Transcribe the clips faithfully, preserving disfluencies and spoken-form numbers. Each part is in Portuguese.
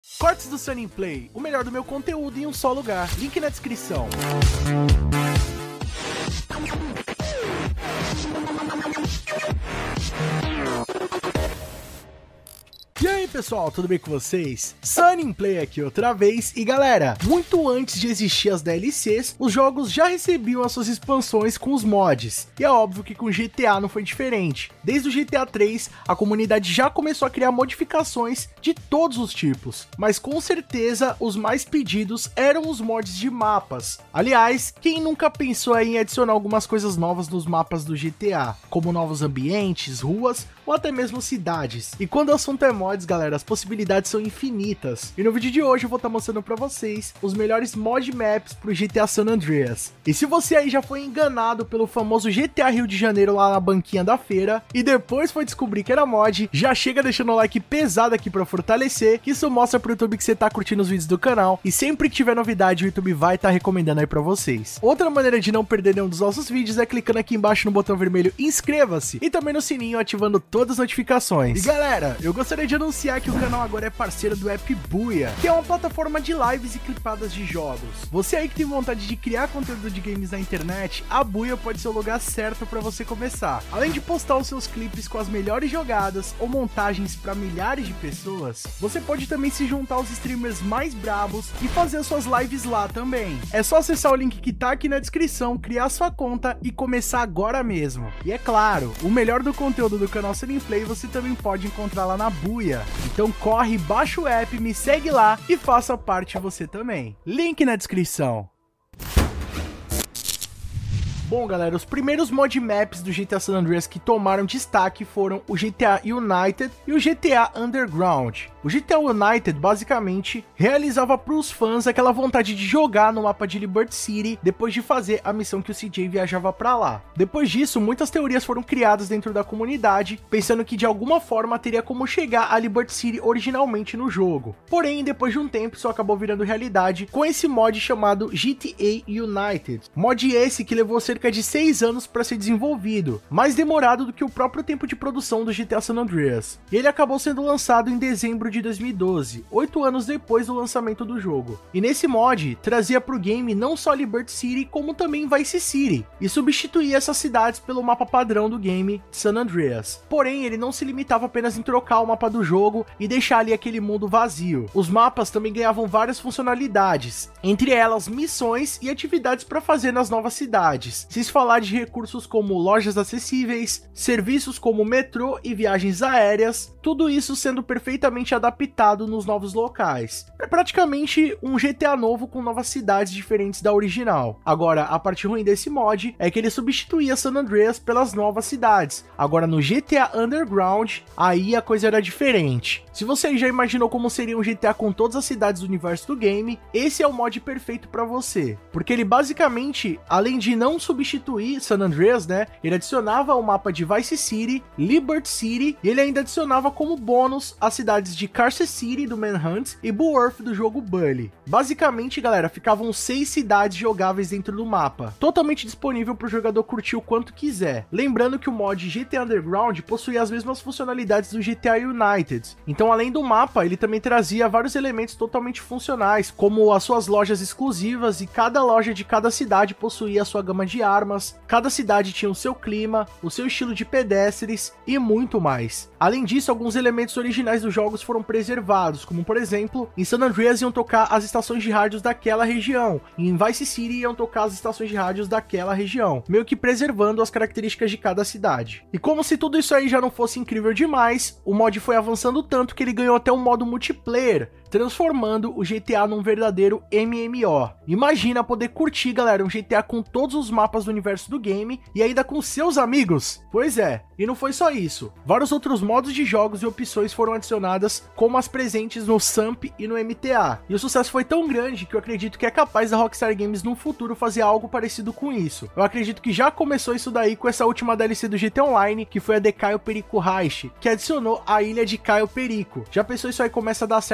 Cortes do Sunny Play, o melhor do meu conteúdo em um só lugar. Link na descrição. E aí pessoal, tudo bem com vocês? Sunny Play aqui outra vez, e galera, muito antes de existir as D L Cs, os jogos já recebiam as suas expansões com os mods, e é óbvio que com G T A não foi diferente. Desde o G T A três, a comunidade já começou a criar modificações de todos os tipos, mas com certeza os mais pedidos eram os mods de mapas. Aliás, quem nunca pensou em adicionar algumas coisas novas nos mapas do G T A, como novos ambientes, ruas, ou até mesmo cidades? E quando o assunto é mods, galera, as possibilidades são infinitas. E no vídeo de hoje eu vou estar mostrando pra vocês os melhores mod maps pro G T A San Andreas. E se você aí já foi enganado pelo famoso G T A Rio de Janeiro lá na banquinha da feira, e depois foi descobrir que era mod, já chega deixando o like pesado aqui pra fortalecer, que isso mostra pro YouTube que você tá curtindo os vídeos do canal, e sempre que tiver novidade o YouTube vai estar recomendando aí pra vocês. Outra maneira de não perder nenhum dos nossos vídeos é clicando aqui embaixo no botão vermelho inscreva-se, e também no sininho ativando todas as notificações. E galera, eu gostaria de anunciar que o canal agora é parceiro do app Buia, que é uma plataforma de lives e clipadas de jogos. Você aí que tem vontade de criar conteúdo de games na internet, a Buia pode ser o lugar certo para você começar. Além de postar os seus clipes com as melhores jogadas ou montagens para milhares de pessoas, você pode também se juntar aos streamers mais brabos e fazer as suas lives lá também. É só acessar o link que tá aqui na descrição, criar sua conta e começar agora mesmo. E é claro, o melhor do conteúdo do canal Sunny Play você também pode encontrar lá na Buia. Então corre, baixa o app, me segue lá e faça parte você também. Link na descrição. Bom galera, os primeiros mod maps do G T A San Andreas que tomaram destaque foram o G T A United e o G T A Underground. O G T A United basicamente realizava para os fãs aquela vontade de jogar no mapa de Liberty City depois de fazer a missão que o C J viajava para lá. Depois disso, muitas teorias foram criadas dentro da comunidade, pensando que de alguma forma teria como chegar a Liberty City originalmente no jogo. Porém, depois de um tempo, isso acabou virando realidade com esse mod chamado G T A United. Mod esse que levou cerca de seis anos para ser desenvolvido, mais demorado do que o próprio tempo de produção do G T A San Andreas. E ele acabou sendo lançado em dezembro de dois mil e doze, oito anos depois do lançamento do jogo. E nesse mod, trazia para o game não só Liberty City, como também Vice City, e substituía essas cidades pelo mapa padrão do game San Andreas. Porém, ele não se limitava apenas em trocar o mapa do jogo e deixar ali aquele mundo vazio. Os mapas também ganhavam várias funcionalidades, entre elas missões e atividades para fazer nas novas cidades. Se falar de recursos como lojas acessíveis, serviços como metrô e viagens aéreas, tudo isso sendo perfeitamente adaptado nos novos locais. É praticamente um G T A novo com novas cidades diferentes da original. Agora, a parte ruim desse mod é que ele substituía San Andreas pelas novas cidades. Agora no G T A Underground, aí a coisa era diferente. Se você já imaginou como seria um G T A com todas as cidades do universo do game, esse é o mod perfeito para você. Porque ele basicamente, além de não substituir San Andreas, né, ele adicionava o mapa de Vice City, Liberty City, e ele ainda adicionava como bônus as cidades de Carcer City do Manhunt e Bullworth do jogo Bully. Basicamente, galera, ficavam seis cidades jogáveis dentro do mapa, totalmente disponível para o jogador curtir o quanto quiser. Lembrando que o mod G T A Underground possuía as mesmas funcionalidades do G T A United. Então, além do mapa, ele também trazia vários elementos totalmente funcionais, como as suas lojas exclusivas, e cada loja de cada cidade possuía a sua gama de armas, cada cidade tinha o seu clima, o seu estilo de pedestres e muito mais. Além disso, alguns elementos originais dos jogos foram preservados, como por exemplo, em San Andreas iam tocar as estações de rádios daquela região, e em Vice City iam tocar as estações de rádios daquela região, meio que preservando as características de cada cidade. E como se tudo isso aí já não fosse incrível demais, o mod foi avançando tanto que ele ganhou até um modo multiplayer, transformando o G T A num verdadeiro M M O. Imagina poder curtir, galera, um G T A com todos os mapas do universo do game e ainda com seus amigos. Pois é, e não foi só isso. Vários outros modos de jogos e opções foram adicionadas, como as presentes no Samp e no M T A. E o sucesso foi tão grande que eu acredito que é capaz da Rockstar Games no futuro fazer algo parecido com isso. Eu acredito que já começou isso daí com essa última D L C do G T A Online, que foi a de Caio Perico Reich, que adicionou a ilha de Caio Perico. Já pensou isso aí começa a dar certo, a Rockstar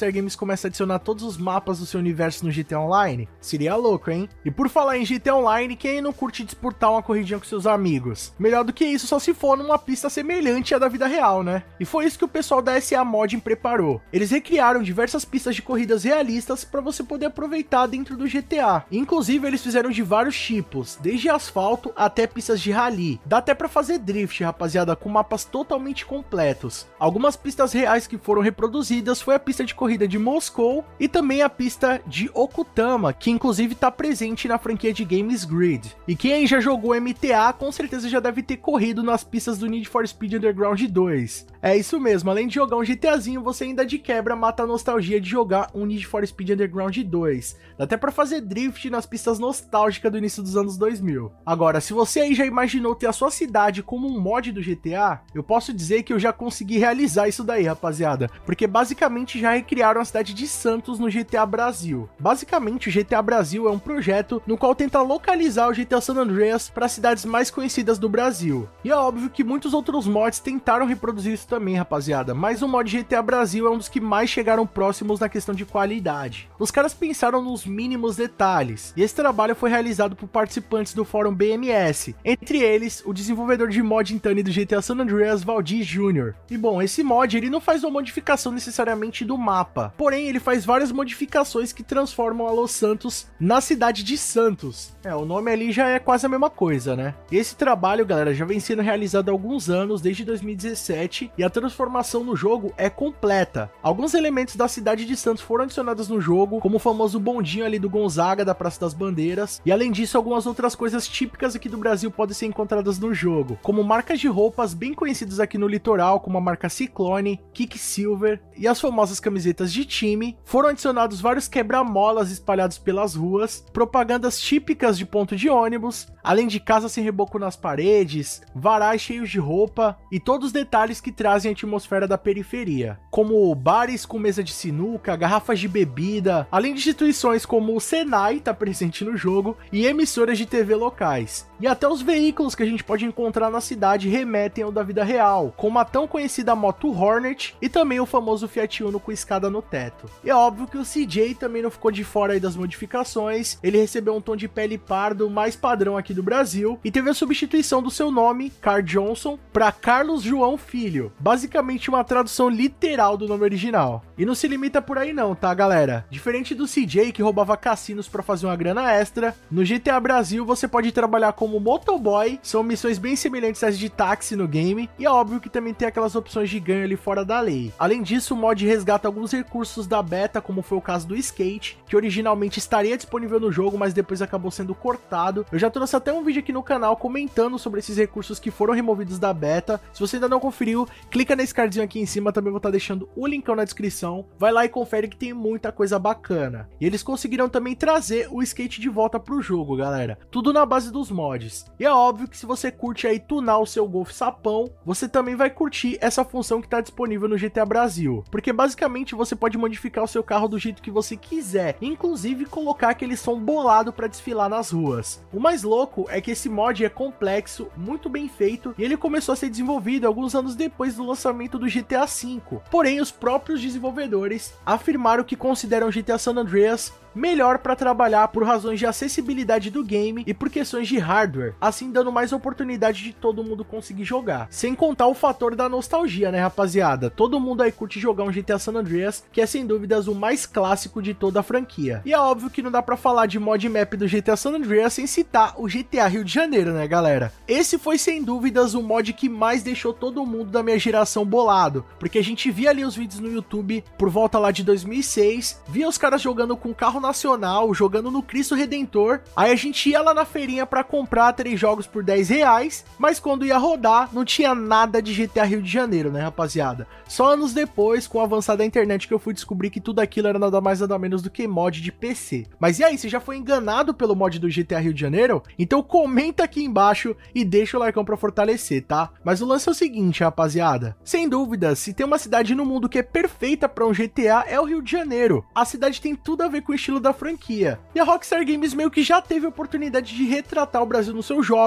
Rockstar Games começa a adicionar todos os mapas do seu universo no G T A Online? Seria louco, hein? E por falar em G T A Online, quem não curte disputar uma corridinha com seus amigos? Melhor do que isso só se for numa pista semelhante à da vida real, né? E foi isso que o pessoal da S A Modding preparou. Eles recriaram diversas pistas de corridas realistas para você poder aproveitar dentro do G T A. Inclusive, eles fizeram de vários tipos, desde asfalto até pistas de rally. Dá até para fazer drift, rapaziada, com mapas totalmente completos. Algumas pistas reais que foram reproduzidas foi a pista de corrida de Moscou e também a pista de Okutama, que inclusive está presente na franquia de Games Grid. E quem aí já jogou M T A, com certeza já deve ter corrido nas pistas do Need for Speed Underground dois. É isso mesmo, além de jogar um GTAzinho, você ainda de quebra mata a nostalgia de jogar um Need for Speed Underground dois. Dá até pra fazer drift nas pistas nostálgicas do início dos anos dois mil. Agora, se você aí já imaginou ter a sua cidade como um mod do G T A, eu posso dizer que eu já consegui realizar isso daí, rapaziada, porque basicamente já recriaram a cidade de Santos no G T A Brasil. Basicamente, o G T A Brasil é um projeto no qual tenta localizar o G T A San Andreas para as cidades mais conhecidas do Brasil. E é óbvio que muitos outros mods tentaram reproduzir isso também, rapaziada, mas o mod G T A Brasil é um dos que mais chegaram próximos na questão de qualidade. Os caras pensaram nos mínimos detalhes, e esse trabalho foi realizado por participantes do fórum B M S, entre eles o desenvolvedor de mod Intane do G T A San Andreas, Valdir Júnior. E bom, esse mod ele não faz uma modificação necessariamente do mapa, porém ele faz várias modificações que transformam a Los Santos na cidade de Santos. É, o nome ali já é quase a mesma coisa, né? E esse trabalho, galera, já vem sendo realizado há alguns anos, desde dois mil e dezessete, e a transformação no jogo é completa. Alguns elementos da cidade de Santos foram adicionados no jogo, como o famoso bondinho ali do Gonzaga, da Praça das Bandeiras, e além disso, algumas outras coisas típicas aqui do Brasil podem ser encontradas no jogo, como marcas de roupas bem conhecidas aqui no litoral, como a marca Ciclone, Quicksilver e as famosas camisetas de time. Foram adicionados vários quebra-molas espalhados pelas ruas, propagandas típicas de ponto de ônibus, além de casas sem reboco nas paredes, varais cheios de roupa e todos os detalhes que trazem a atmosfera da periferia, como bares com mesa de sinuca, garrafas de bebida, além de instituições como o Senai tá presente no jogo e emissoras de T V locais. E até os veículos que a gente pode encontrar na cidade remetem ao da vida real, como a tão conhecida moto Hornet e também o famoso Fiat Uno com escada no teto. E é óbvio que o C J também não ficou de fora aí das modificações, ele recebeu um tom de pele pardo mais padrão aqui do Brasil e teve a substituição do seu nome, Carl Johnson, para Carlos João Filho, basicamente uma tradução literal do nome original. E não se limita por aí não, tá galera? Diferente do C J que roubava cassinos para fazer uma grana extra, no G T A Brasil você pode trabalhar como motoboy, são missões bem semelhantes às de táxi no game, e é óbvio que também tem aquelas opções de ganho ali fora da lei. Além disso, o mod resgata alguns recursos da beta, como foi o caso do skate, que originalmente estaria disponível no jogo, mas depois acabou sendo cortado. Eu já trouxe até um vídeo aqui no canal comentando sobre esses recursos que foram removidos da beta. Se você ainda não conferiu, clica nesse cardzinho aqui em cima, também vou estar deixando o linkão na descrição. Vai lá e confere que tem muita coisa bacana. E eles conseguiram também trazer o skate de volta pro jogo, galera. Tudo na base dos mods. E é óbvio que se você curte aí tunar o seu Golf Sapão, você também vai curtir essa função que está disponível no G T A Brasil, porque basicamente você pode modificar o seu carro do jeito que você quiser, inclusive colocar aquele som bolado para desfilar nas ruas. O mais louco é que esse mod é complexo, muito bem feito, e ele começou a ser desenvolvido alguns anos depois do lançamento do G T A cinco. Porém, os próprios desenvolvedores afirmaram que consideram o G T A San Andreas melhor para trabalhar por razões de acessibilidade do game e por questões de hardware, assim dando mais oportunidade de todo mundo conseguir jogar. Sem contar o fator da nostalgia, né, rapaziada? Todo mundo aí curte jogar um G T A San Andreas, que é sem dúvidas o mais clássico de toda a franquia. E é óbvio que não dá para falar de mod map do G T A San Andreas sem citar o G T A Rio de Janeiro, né, galera? Esse foi sem dúvidas o mod que mais deixou todo mundo da minha geração bolado, porque a gente via ali os vídeos no YouTube por volta lá de dois mil e seis, via os caras jogando com carro nacional, jogando no Cristo Redentor, aí a gente ia lá na feirinha pra comprar três jogos por dez reais, mas quando ia rodar, não tinha nada de G T A Rio de Janeiro, né, rapaziada? Só anos depois, com o avançar da internet, que eu fui descobrir que tudo aquilo era nada mais nada menos do que mod de P C. Mas e aí, você já foi enganado pelo mod do G T A Rio de Janeiro? Então comenta aqui embaixo e deixa o like pra fortalecer, tá? Mas o lance é o seguinte, rapaziada, sem dúvida, se tem uma cidade no mundo que é perfeita pra um G T A, é o Rio de Janeiro. A cidade tem tudo a ver com o estilo da franquia. E a Rockstar Games meio que já teve a oportunidade de retratar o Brasil nos seus jogos,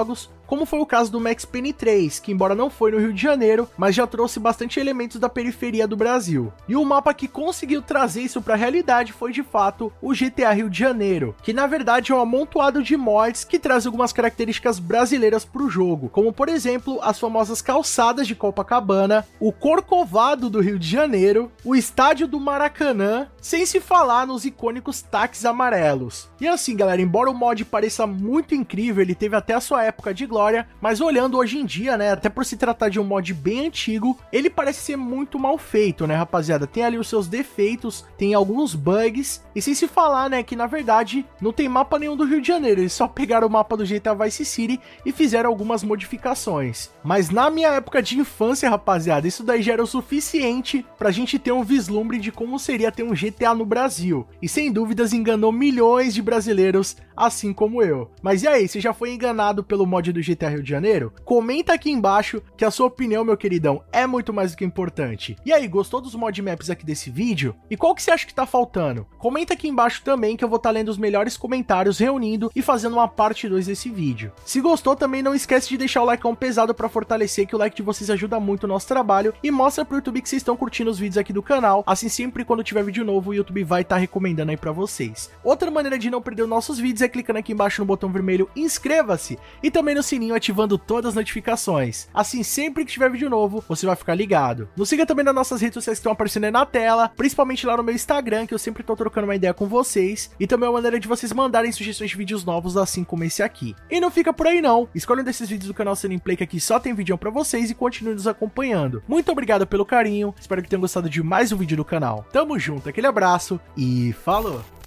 como foi o caso do Max Payne três, que embora não foi no Rio de Janeiro, mas já trouxe bastante elementos da periferia do Brasil. E o mapa que conseguiu trazer isso para a realidade foi de fato o G T A Rio de Janeiro, que na verdade é um amontoado de mods que traz algumas características brasileiras para o jogo, como por exemplo as famosas calçadas de Copacabana, o Corcovado do Rio de Janeiro, o estádio do Maracanã, sem se falar nos icônicos táxis amarelos. E assim galera, embora o mod pareça muito incrível, ele teve até a sua época de glória, mas olhando hoje em dia, né, até por se tratar de um mod bem antigo, ele parece ser muito mal feito, né rapaziada, tem ali os seus defeitos, tem alguns bugs, e sem se falar, né, que na verdade não tem mapa nenhum do Rio de Janeiro, eles só pegaram o mapa do G T A Vice City e fizeram algumas modificações. Mas na minha época de infância, rapaziada, isso daí já era o suficiente pra gente ter um vislumbre de como seria ter um G T A no Brasil, e sem dúvidas enganou milhões de brasileiros, assim como eu. Mas e aí, você já foi enganado pelo mod do G T A Rio de Janeiro? Comenta aqui embaixo que a sua opinião, meu queridão, é muito mais do que importante. E aí, gostou dos mod maps aqui desse vídeo? E qual que você acha que tá faltando? Comenta aqui embaixo também que eu vou estar lendo os melhores comentários, reunindo e fazendo uma parte dois desse vídeo. Se gostou, também não esquece de deixar o likeão pesado para fortalecer, que o like de vocês ajuda muito o nosso trabalho e mostra pro YouTube que vocês estão curtindo os vídeos aqui do canal. Assim, sempre quando tiver vídeo novo, o YouTube vai estar recomendando aí pra vocês. Outra maneira de não perder os nossos vídeos é clicando aqui embaixo no botão vermelho inscreva-se e também no sininho ativando todas as notificações. Assim, sempre que tiver vídeo novo, você vai ficar ligado. Nos siga também nas nossas redes sociais que estão aparecendo aí na tela, principalmente lá no meu Instagram, que eu sempre tô trocando uma ideia com vocês, e também é uma maneira de vocês mandarem sugestões de vídeos novos, assim como esse aqui. E não fica por aí não, escolha um desses vídeos do canal Play, que aqui só tem vídeo pra vocês, e continue nos acompanhando. Muito obrigado pelo carinho, espero que tenham gostado de mais um vídeo do canal. Tamo junto, aquele abraço e falou!